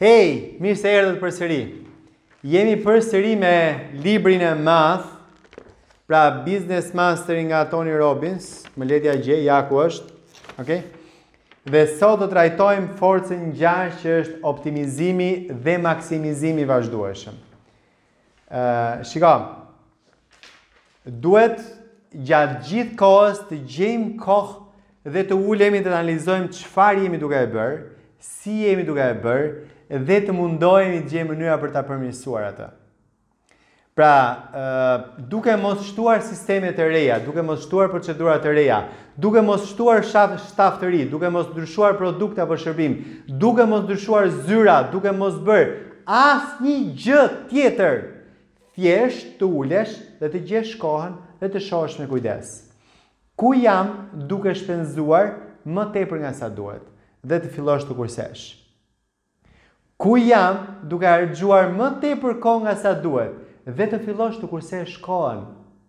Hey, mirë se erdhët përsëri. Jemi përsëri me librin e madh, pra Business Mastery nga Tony Robbins, më letja gjej, ja ku është. Okay? Dhe sot do të trajtojmë forcën 6 që është optimizimi dhe maksimizimi i vazhdueshëm. Shiko, duhet gjatë gjithë kohës të gjejmë kohë dhe të ulemi të analizojmë çfarë jemi duke e bërë, si jemi duke e bërë, dhe të mundohemi të gjejmë mënyra për ta përmirësuar atë. Pra, duke mos shtuar sisteme të reja, duke mos shtuar procedura të reja, duke mos shtuar staf të ri, duke mos ndryshuar produkte apo shërbim, duke mos ndryshuar zyra, duke mos bërë asnjë gjë tjetër, thjesht të ulesh dhe të gjesh kohën dhe të shohësh me kujdes. Ku jam duke shpenzuar më tepër nga sa duhet dhe të fillosh të kursesh. Ku jam duke harxuar më tepër kohë nga sa duhet dhe të fillosh të kursesh kohën.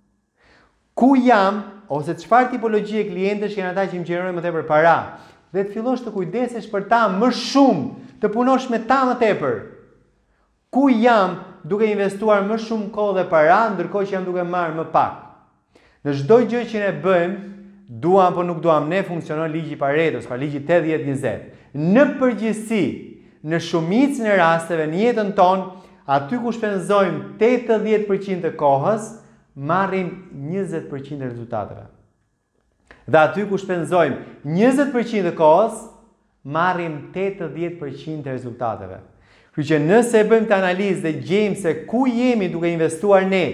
Ku jam ose çfarë tipologjie klientësh janë ata që më gjerojnë më tepër para dhe të fillosh të kujdesesh për ta më shumë, të punosh me ta më tepër. Ku jam duke investuar më shumë kohë dhe para ndërkohë që jam duke marrë më pak. Në çdo gjë që ne bëjmë, duam apo nuk duam, ne funksionon ligji Paretos, pra ligji 80-20. Në përgjithësi, në shumicën e rasteve në jetën tonë, aty ku shpenzojmë 80% të kohës, marrim 20% të rezultateve. Dhe aty ku shpenzojmë 20% të kohës, marrim 80% të rezultateve. Kështu që nëse bëjmë të analizë dhe gjejmë se ku jemi duke investuar ne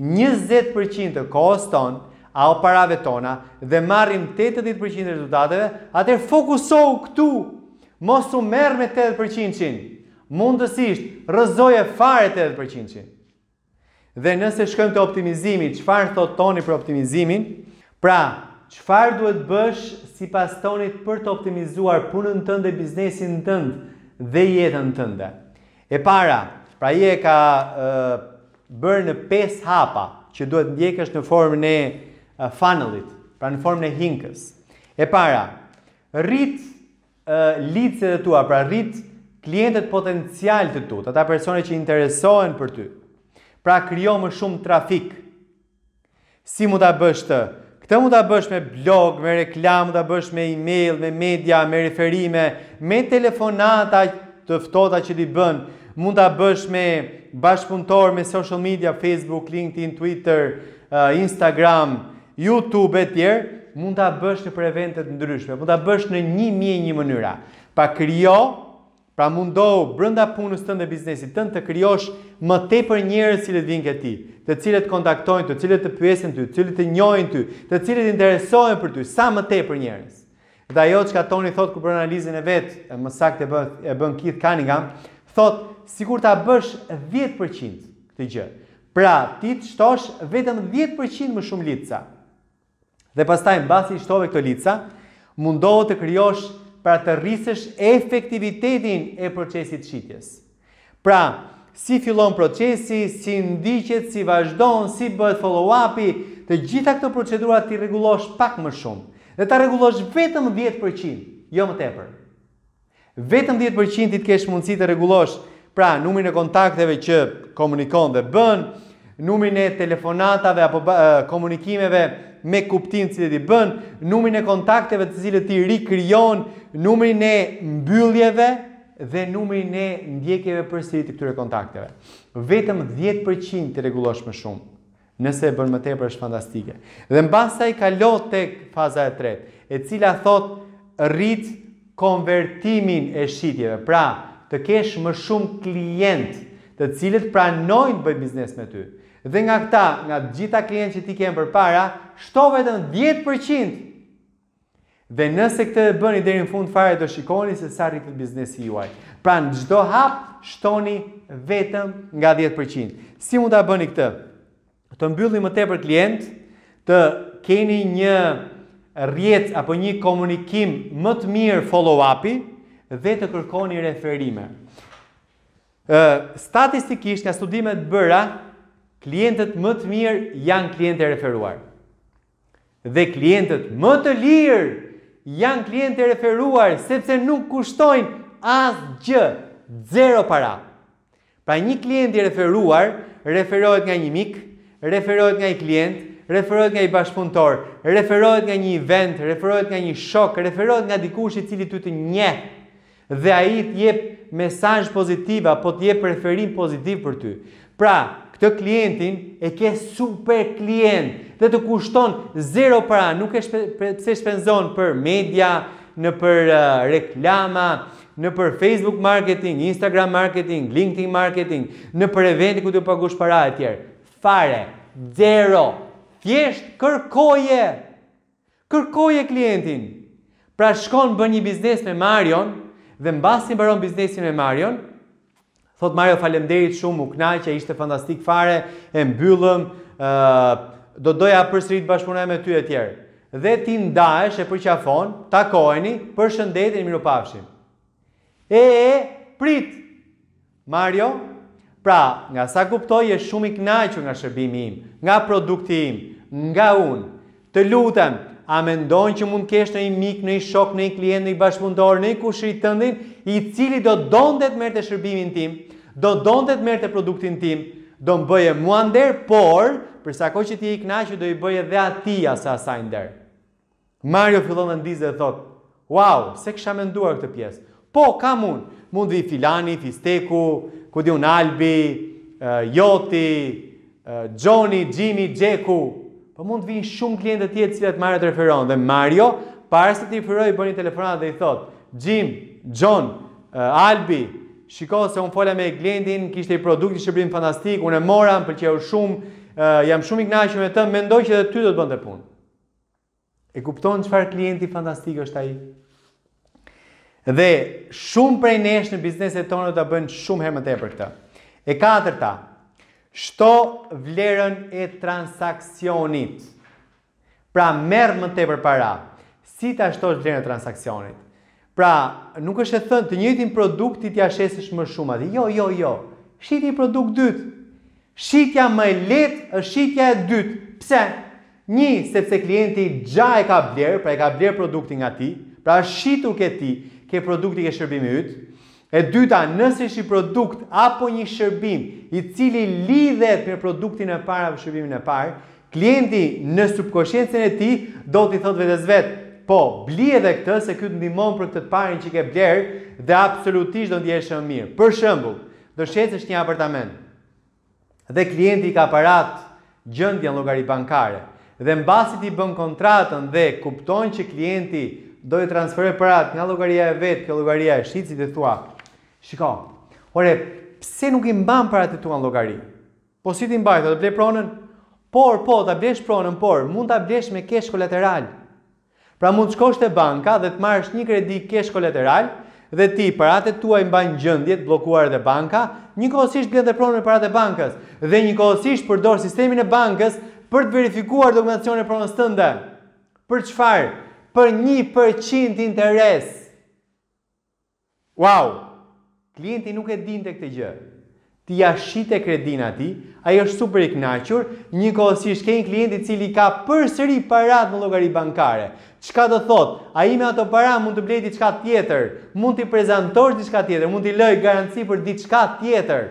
20% të kohës tonë, apo parave tona, dhe marrim 80% të rezultateve, atëherë fokusohu këtu. Mos u merr me 80%, mundësisht rrëzoje fare 80%. Dhe nëse shkojmë te optimizimi, çfarë thot Toni për optimizimin? Pra, çfarë duhet bësh sipas Tonit për të optimizuar punën tënde, biznesin tënd dhe jetën tënde? E para, pra je ka bërë në 5 hapa që duhet ndjekësh në formën e funnelit, pra në formën e hinkës. E para, rrit leads-et e tua, pra rrit klientët potencial të tu, ata persone që interesohen për ty. Pra krijo më shumë trafik. Si mund ta bësh të? Këtë mund ta bësh me blog, me reklam, mund ta bësh me email, me media, me referime, me telefonata të ftohta që ti bën, mund ta bësh me bashkëpunëtor, me social media, Facebook, LinkedIn, Twitter, Instagram, YouTube e tjerë. Mund ta bësh në për evente të ndryshme, mund ta bësh në 1001 mënyra. Pa krijo, pra mundohu brenda punës tënde, biznesit tënd, të krijosh më tepër njerëz që vinë ke ti, të cilët kontaktojnë ty, të cilët të pyesin ty, të cilët të njohin ty, të cilët interesohen për ty, sa më tepër njerëz. Dhe ajo çka Toni thot kur bën analizën e vet, më saktë e bën Keith Cunningham, thot sikur ta bësh 10% këtë gjë. Pra, ti të shtosh vetëm 10% më shumë lica. Dhe pastaj mbasi shtove këto lica, mundohu të krijosh pra të rrisësh efektivitetin e procesit shitjes. Pra, si fillon procesi, si ndiqet, si vazhdon, si bëhet follow-upi, të gjitha këto procedura ti rregullosh pak më shumë. Dhe ta rregullosh vetëm 10%, jo më tepër. Vetëm 10% ti të kesh mundësi të rregullosh, pra numrin e kontakteve që komunikon dhe bën, numrin e telefonatave apo komunikimeve me kuptim që ti bën, numrin e kontakteve të cilët ti rikrijon, numrin e mbylljeve dhe numrin e ndjekjeve përsëri të këtyre kontakteve. Vetëm 10% të rregullosh më shumë. Nëse e bën më tepër është fantastike. Dhe mbastaj kalo tek faza e tretë, e cila thot rrit konvertimin e shitjeve. Pra, të kesh më shumë klient, të cilët pranojnë të bëjnë biznes me ty. Dhe nga këta, nga gjitha klientë që ti kemë përpara, shto vetëm 10%. Dhe nëse këtë e bëni deri në fund fare, do shikoni se sa rritet biznesi juaj. Pra në çdo hap shtoni vetëm nga 10%. Si mund ta bëni këtë? Të mbyllni më tepër klient, të keni një rrjet apo një komunikim më të mirë follow-upi dhe të kërkoni referime. Statistikisht nga studimet bëra, klientët më të mirë janë klientë e referuar. Dhe klientët më të lirë janë klientë e referuar sepse nuk kushtojnë asgjë. Zero para. Pra një klient i referuar, referohet nga një mik, referohet nga një klient, referohet nga një bashkëpunëtor, referohet nga një event, referohet nga një shok, referohet nga dikush i cili ty të njeh. Dhe ai të jep mesazh pozitiv apo të jep preferim pozitiv për ty. Pra, këtë klientin e ke super klient dhe të kushton zero para, nuk e pse shpenzon për media, në për reklama, në për Facebook marketing, Instagram marketing, LinkedIn marketing, në për eventi ku të pagush para e tjerë. Fare, zero. Thjesht kërkoje. Kërkoje klientin. Pra shkon bën një biznes me Marion dhe mbasi mbaron biznesin me Marion, thot Mario faleminderit shumë, u kënaqja, ishte fantastik fare, e mbyllëm, do doja përsëri të bashkëpunoj me ty e tjerë. Dhe ti ndahesh e përqafon, takoheni, përshëndetjen, mirupafshim. Prit. Mario, pra, nga sa kuptoj je shumë i kënaqur nga shërbimi im, nga produkti im, nga unë. Të lutem, a mendon që mund kesh në një mik, në një shok, në një klient, në një bashkëpunëtor, në një kushëri tëndin, i cili do donte të merrte shërbimin tim, do donte të merrte produktin tim, do më bëje mua nder, por për sa kohë që ti je i kënaqur do i bëje dhe atij asaj nder. Mario fillon të ndizë dhe thot, wow, se kisha menduar këtë pjesë. Po, kam unë. Mund vi Filani, Fisteku, ku di unë Albi, Joti, Gjoni, Gjimi, Gjeku. Po mund vinë shumë klientë të tjerë cilat Mario të referon. Dhe Mario, para se të referoj, bën një telefonat dhe i thot, Gjim, Gjon, Albi, shiko se unë fola me klientin, kishte i produkt i shërbim fantastik, unë e mora, më pëlqeu shumë, jam shumë i kënaqur me të, mendoj që edhe ty do të bënte punë. E kupton çfarë klienti fantastik është ai? Dhe shumë prej nesh në bizneset tona do ta bëjnë shumë herë më tepër këtë. E katërta, shto vlerën e transaksionit. Pra merr më tepër para. Si ta shtosh vlerën e transaksionit? Pra, nuk është e thënë të njëjtin produkt ti t'ia shesësh më shumë aty. Jo. Shiti produkt dytë. Shitja më e lehtë është shitja e dytë. Pse? Një, sepse klienti gja e ka blerë, pra e ka blerë produktin nga ti, pra shitur ke ti, ke produkti ke shërbimi yt. E dyta, nëse është i produkt apo një shërbim i cili lidhet me produktin e parë apo shërbimin e parë, klienti në subkonsciencën e tij do t'i thotë vetes vet, po, bli edhe këtë se ky të ndihmon për këtë të parin që ke blerë dhe absolutisht do ndjehesh më mirë. Për shembull, do shesësh një apartament dhe klienti ka parat gjendje në llogari bankare. Dhe mbasi ti bën kontratën dhe kupton që klienti do i transferoj parat nga llogaria e vet, kjo llogaria e shitësit dhe thua, shiko, ore, pse nuk i mban parat e tua në llogari? Po si ti mbaj, do të blej pronën? Po, ta blesh pronën, por mund ta blesh me kesh kolateral. Pra mund të shkosh te banka dhe të marrësh një kredi kesh kolateral dhe ti parat e tua i mban gjendje të bllokuara te banka, njëkohësisht blen dhe pronën me parat e bankës dhe njëkohësisht përdor sistemin e bankës për të verifikuar dokumentacionin e pronës tënde. Për çfarë? Për 1% interes. Wow! Klienti nuk e dinte këtë gjë. Ti ja shite kredin atij, ai është super i kënaqur, njëkohësisht ke një klient i cili ka përsëri parat në llogari bankare. Çka do thot? Ai me ato para mund të blej diçka tjetër, mund t'i prezantosh diçka tjetër, mund t'i lëj garanci për diçka tjetër.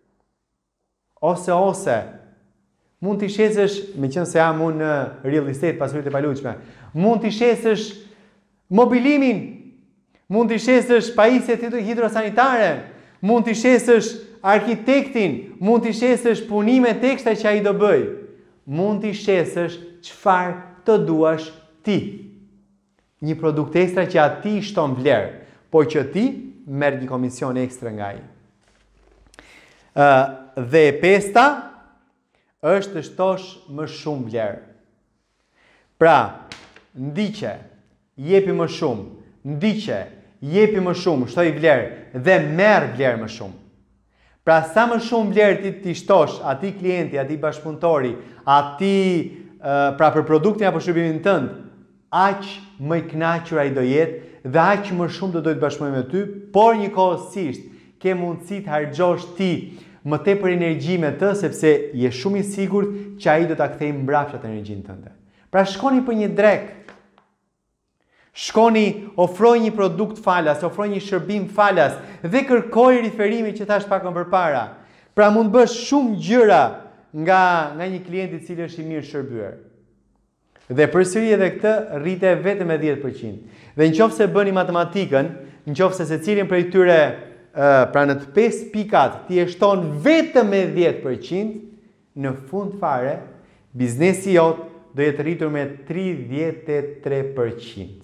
Ose mund t'i shesësh, me qenë se jam unë në real estate, pasuritë e paluajtshme, mund t'i shesësh mobilimin, mund t'i shesësh pajisjet hidrosanitare, mund t'i shesësh arkitektin, mund t'i shesësh punime teksta që ai do bëj. Mund t'i shesësh çfarë të duash ti. Një produkt ekstra që ati shton vlerë, por që ti merr një komision ekstra nga ai. Dhe e pesta është të shtosh më shumë vlerë. Pra, ndiqe, jepi më shumë, ndiqe, jepi më shumë, shtoj vlerë dhe merr vlerë më shumë. Pra, sa më shumë vlerë ti shtosh atij klienti, atij bashkëpunëtori, pra për produktin apo shërbimin tënd, aq më i kënaqur ai do jetë dhe aq më shumë do të bashkëpunojë me ty, por njëkohësisht ke mundësi të harxhosh ti më tepër energji me të, sepse je shumë i sigurt që ai do ta kthejë mbrapsht atë energjinë tënde. Pra shkoni për një drek. Shkoni, ofroj një produkt falas, ofroj një shërbim falas dhe kërkoj riferimin që thash pak më përpara. Pra mund bësh shumë gjëra nga një klient I cili është I mirë shërbyer. Dhe përsëri edhe këtë rrite vetëm me 10%. Dhe nëse bëni matematikën, nëse secilin prej tyre pra në të 5 pikat ti e shton vetëm me 10%, në fund fare biznesi jot do jetë rritur me 33%.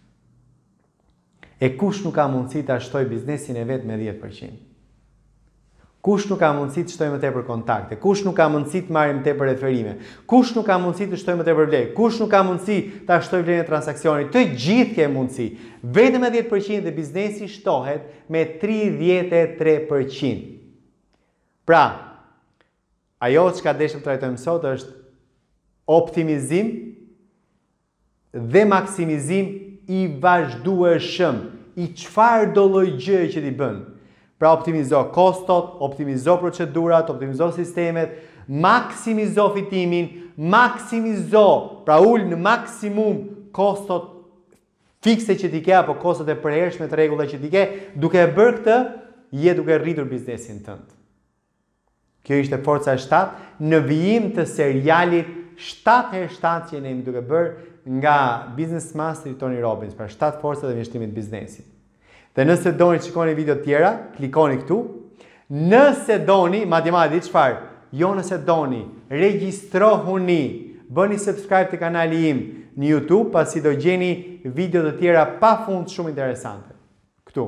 E kush nuk ka mundësi ta shtoj biznesin e vet me 10%? Kush nuk ka mundësi të shtoj më tepër kontakte? Kush nuk ka mundësi të marrë më tepër referime? Kush nuk ka mundësi të shtoj më tepër vlerë? Kush nuk ka mundësi ta shtoj vlerën e transaksionit? Të gjithë ke mundësi. Vetëm me 10% dhe biznesi shtohet me 33%. Pra, ajo çka deshëm të trajtojmë sot është optimizim dhe maksimizim I vazhdueshëm I çfarë do lloj gjëje që ti bën. Pra optimizo kostot, optimizo procedurat, optimizo sistemet, maksimizo fitimin, maksimizo, pra ul në maksimum kostot fikse që ti ke apo kostot e përhershme të rregulla që ti ke, duke e bërë këtë, je duke rritur biznesin tënd. Kjo ishte forca 7 në vijim të serialit 7x7 që ne jemi duke bërë nga Business Master I Tony Robbins, pra 7 forcat e vështimit biznesit. Dhe nëse doni të shikoni video të tjera, klikoni këtu. Nëse doni, madje çfarë? Jo nëse doni, regjistrohuni, bëni subscribe të kanali im në YouTube, pasi do gjeni video të tjera pafund shumë interesante. Këtu.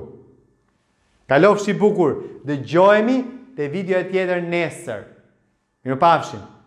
Kalofshi bukur, dëgjohemi te videoja tjetër nesër. Mirupafshim.